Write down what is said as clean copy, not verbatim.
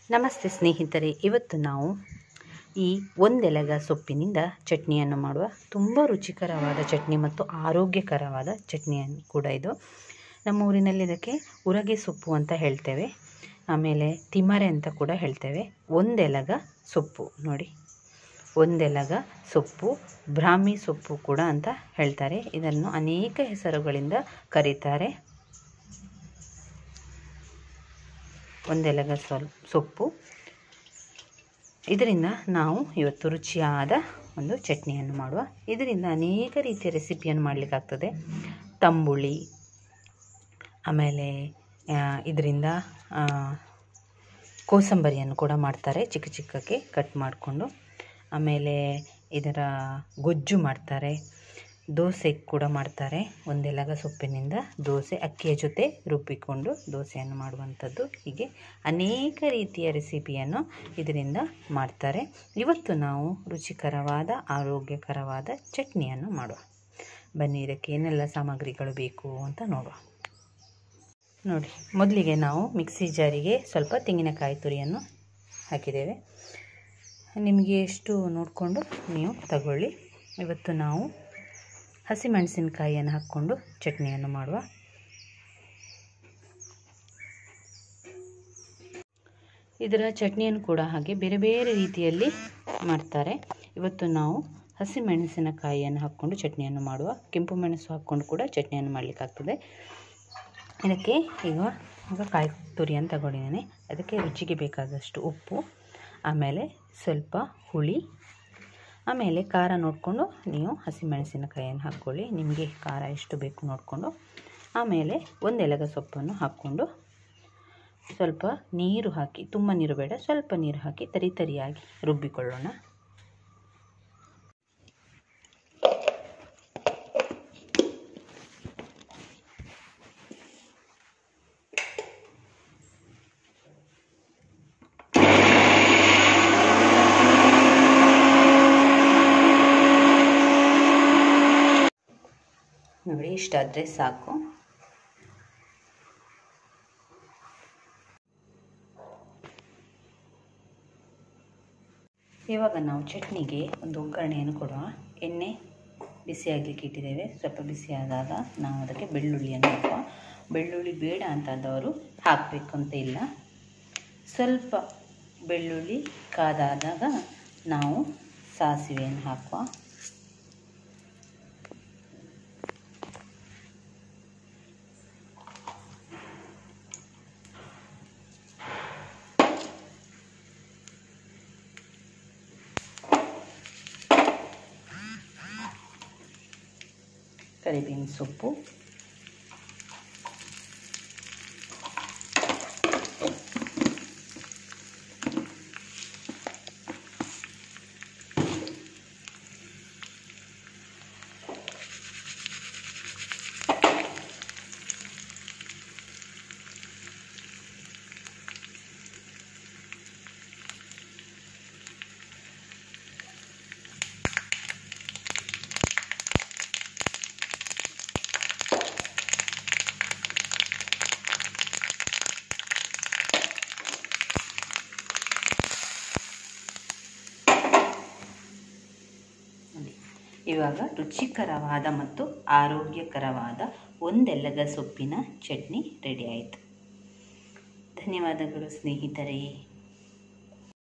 ನಮಸ್ತೆ ಸ್ನೇಹಿತರೆ, ಇವತ್ತು ನಾವು ಈ ಒಂದೆಲಗ ಸೊಪ್ಪಿನಿಂದ ಚಟ್ನಿಯನ್ನು ಮಾಡುವ ತುಂಬ ರುಚಿಕರವಾದ ಚಟ್ನಿ ಮತ್ತು ಆರೋಗ್ಯಕರವಾದ ಚಟ್ನಿಯನ್ನು ಕೂಡ ಇದು. ನಮ್ಮ ಊರಿನಲ್ಲಿ ಇದಕ್ಕೆ ಉರಗೆ ಸೊಪ್ಪು ಅಂತ ಹೇಳ್ತೇವೆ, ಆಮೇಲೆ ತಿಮರೆ ಅಂತ ಕೂಡ ಹೇಳ್ತೇವೆ. ಒಂದೆಲಗ ಸೊಪ್ಪು ನೋಡಿ, ಒಂದೆಲಗ ಸೊಪ್ಪು, ಬ್ರಾಹ್ಮಿ ಸೊಪ್ಪು ಕೂಡ ಅಂತ ಹೇಳ್ತಾರೆ. ಇದನ್ನು ಅನೇಕ ಹೆಸರುಗಳಿಂದ ಕರೀತಾರೆ. ಒಂದೆಲಗ ಸೊಪ್ಪು, ಇದರಿಂದ ನಾವು ಇವತ್ತು ರುಚಿಯಾದ ಒಂದು ಚಟ್ನಿಯನ್ನು ಮಾಡುವ. ಇದರಿಂದ ಅನೇಕ ರೀತಿಯ ರೆಸಿಪಿಯನ್ನು ಮಾಡಲಿಕ್ಕಾಗ್ತದೆ. ತಂಬುಳಿ, ಆಮೇಲೆ ಇದರಿಂದ ಕೋಸಂಬರಿಯನ್ನು ಕೂಡ ಮಾಡ್ತಾರೆ, ಚಿಕ್ಕ ಚಿಕ್ಕಕ್ಕೆ ಕಟ್ ಮಾಡಿಕೊಂಡು. ಆಮೇಲೆ ಇದರ ಗೊಜ್ಜು ಮಾಡ್ತಾರೆ, ದೋಸೆ ಕೂಡ ಮಾಡ್ತಾರೆ. ಒಂದೆಲಗ ಸೊಪ್ಪಿನಿಂದ ದೋಸೆ, ಅಕ್ಕಿಯ ಜೊತೆ ರುಬ್ಬಿಕೊಂಡು ದೋಸೆಯನ್ನು ಮಾಡುವಂಥದ್ದು. ಹೀಗೆ ಅನೇಕ ರೀತಿಯ ರೆಸಿಪಿಯನ್ನು ಇದರಿಂದ ಮಾಡ್ತಾರೆ. ಇವತ್ತು ನಾವು ರುಚಿಕರವಾದ ಆರೋಗ್ಯಕರವಾದ ಚಟ್ನಿಯನ್ನು ಮಾಡುವ. ಬನ್ನಿ, ಇದಕ್ಕೆ ಏನೆಲ್ಲ ಸಾಮಗ್ರಿಗಳು ಬೇಕು ಅಂತ ನೋಡುವ. ನೋಡಿ, ಮೊದಲಿಗೆ ನಾವು ಮಿಕ್ಸಿ ಜಾರಿಗೆ ಸ್ವಲ್ಪ ತೆಂಗಿನಕಾಯಿ ತುರಿಯನ್ನು ಹಾಕಿದ್ದೇವೆ. ನಿಮಗೆ ಎಷ್ಟು ನೋಡಿಕೊಂಡು ನೀವು ತಗೊಳ್ಳಿ. ಇವತ್ತು ನಾವು ಹಸಿಮೆಣಸಿನಕಾಯಿಯನ್ನು ಹಾಕ್ಕೊಂಡು ಚಟ್ನಿಯನ್ನು ಮಾಡುವ. ಇದರ ಚಟ್ನಿಯನ್ನು ಕೂಡ ಹಾಗೆ ಬೇರೆ ಬೇರೆ ರೀತಿಯಲ್ಲಿ ಮಾಡ್ತಾರೆ. ಇವತ್ತು ನಾವು ಹಸಿಮೆಣಸಿನಕಾಯಿಯನ್ನು ಹಾಕ್ಕೊಂಡು ಚಟ್ನಿಯನ್ನು ಮಾಡುವ. ಕೆಂಪು ಮೆಣಸು ಹಾಕ್ಕೊಂಡು ಕೂಡ ಚಟ್ನಿಯನ್ನು ಮಾಡಲಿಕ್ಕಾಗ್ತದೆ. ಇದಕ್ಕೆ ಈಗ ಕಾಯಿ ತುರಿಯನ್ನು ತಗೊಂಡಿದ್ದೇನೆ. ಅದಕ್ಕೆ ರುಚಿಗೆ ಬೇಕಾದಷ್ಟು ಉಪ್ಪು, ಆಮೇಲೆ ಸ್ವಲ್ಪ ಹುಳಿ, ಆಮೇಲೆ ಖಾರ ನೋಡಿಕೊಂಡು ನೀವು ಹಸಿಮೆಣಸಿನಕಾಯಿಯನ್ನು ಹಾಕ್ಕೊಳ್ಳಿ. ನಿಮಗೆ ಖಾರ ಎಷ್ಟು ಬೇಕು ನೋಡಿಕೊಂಡು. ಆಮೇಲೆ ಒಂದೆಲಗ ಸೊಪ್ಪನ್ನು ಹಾಕ್ಕೊಂಡು ಸ್ವಲ್ಪ ನೀರು ಹಾಕಿ, ತುಂಬ ನೀರು ಬೇಡ, ಸ್ವಲ್ಪ ನೀರು ಹಾಕಿ ತರಿಯಾಗಿ ರುಬ್ಬಿಕೊಳ್ಳೋಣ. ನೋಡಿ, ಇಷ್ಟಾದರೆ ಸಾಕು. ಇವಾಗ ನಾವು ಚಟ್ನಿಗೆ ಒಂದು ಒಗ್ಗರಣೆಯನ್ನು ಕೊಡುವ. ಎಣ್ಣೆ ಬಿಸಿಯಾಗಲಿಕ್ಕೆ ಇಟ್ಟಿದ್ದೇವೆ. ಸ್ವಲ್ಪ ಬಿಸಿಯಾದಾಗ ನಾವು ಅದಕ್ಕೆ ಬೆಳ್ಳುಳ್ಳಿಯನ್ನು ಹಾಕುವ. ಬೆಳ್ಳುಳ್ಳಿ ಬೇಡ ಅಂತಾದವರು ಹಾಕಬೇಕು ಅಂತ ಇಲ್ಲ. ಸ್ವಲ್ಪ ಬೆಳ್ಳುಳ್ಳಿ ಕಾದಾದಾಗ ನಾವು ಸಾಸಿವೆಯನ್ನು ಹಾಕುವ. ಕರಿಬೇವಿನ ಸೊಪ್ಪು, ಇವಾಗ ರುಚಿಕರವಾದ ಮತ್ತು ಆರೋಗ್ಯಕರವಾದ ಒಂದೆಲಗ ಸೊಪ್ಪಿನ ಚಟ್ನಿ ರೆಡಿ ಆಯಿತು. ಧನ್ಯವಾದಗಳು ಸ್ನೇಹಿತರೆ.